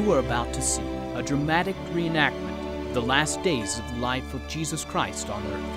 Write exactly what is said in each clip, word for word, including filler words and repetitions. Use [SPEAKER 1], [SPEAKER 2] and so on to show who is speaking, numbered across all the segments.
[SPEAKER 1] You are about to see a dramatic reenactment of the last days of the life of Jesus Christ on earth.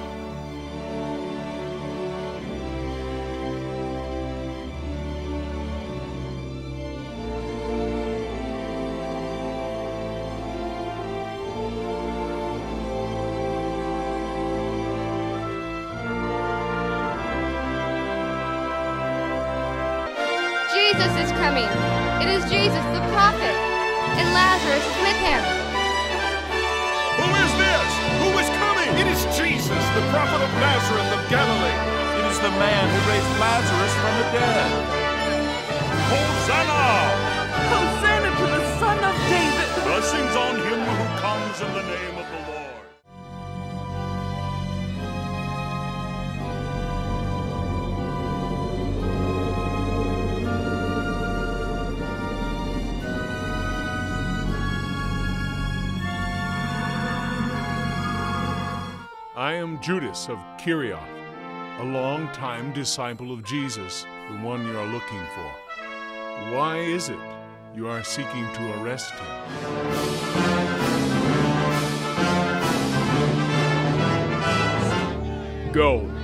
[SPEAKER 2] Jesus is coming. It is Jesus, the prophet, and Lazarus is with him.
[SPEAKER 3] Who is this? Who is coming? It is Jesus, the prophet of Nazareth of Galilee.
[SPEAKER 4] It is the man who raised Lazarus from the dead.
[SPEAKER 3] Hosanna!
[SPEAKER 5] Hosanna to the Son of David!
[SPEAKER 3] Blessings on him who comes in the name of the Lord. I am Judas of Kerioth, a long-time disciple of Jesus, the one you are looking for. Why is it you are seeking to arrest him? Go.